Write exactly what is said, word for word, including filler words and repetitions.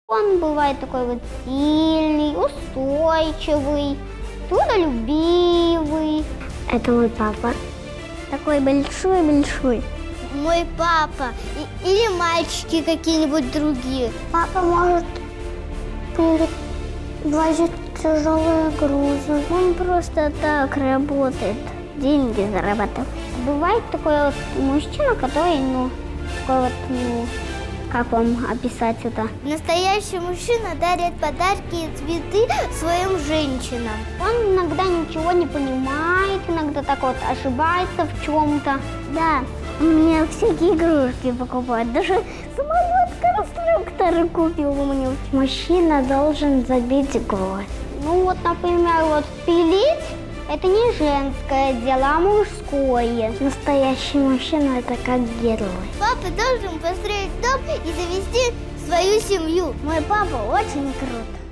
Он бывает такой вот сильный, устойчивый, трудолюбивый. Это мой папа. Такой большой-большой. Мой папа. И, или мальчики какие-нибудь другие. Папа может перевозить тяжелые грузы. Он просто так работает, деньги зарабатывает. Бывает такой вот мужчина, который, ну, такой вот, ну, как вам описать это? Настоящий мужчина дарит подарки и цветы своим женщинам. Он иногда ничего не понимает, иногда так вот ошибается в чем-то. Да, у меня всякие игрушки покупают. Даже самолет, конструктор купил у меня. Мужчина должен забить гвоздь. Ну вот, например, вот пилить – это не женское дело, а мужское. Настоящий мужчина – это как герой. Папа должен построить дом и завести свою семью. Мой папа очень крут.